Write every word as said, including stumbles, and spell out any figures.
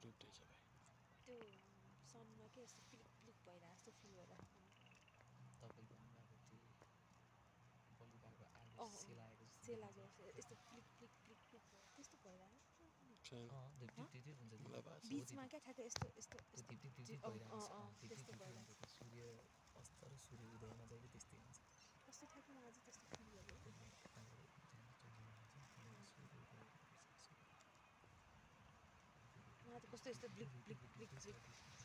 दुईटै छ भाइ त्यो सनमा के यस्तो क्लिक क्लिक भइरहेको जस्तो फिल भइरहेको तपाईँको पनि अब त्यो बलिरहेको आगो अँ सेलाएको जस्तो सेलाएको देखिन्छ। यस्तो क्लिक क्लिक क्लिक क्लिक भयो त्यस्तो भइरहेको छैन अँ त्यो टिप टिप टिप हुन्छ त्यो मलाई भएको छ। बिचमा क्या ठ्याक्कै यस्तो यस्तो त्यो टिप टिप टिप टिप अँ भइरहेको अँ छ। अँ अँ टिप टिप त्यस्तो टिप टिप हुन्छ भइरहेको त्यो सूर्य अस्त र सूर्य उदयमा जहिले त्यस्तै हुन्छ। कस्तो ठ्याक्कै मलाई चाहिँ त्यस्तो फिल भयो त्यसले यताबाट त्यहाँ चढ्नु हुन्छ त्यहाँदेखि सूर्य उदय भएपछि सूर्य मलाई त कस्तो यस्तो ब्लिक ब्लिक ब्लिक ब्लिक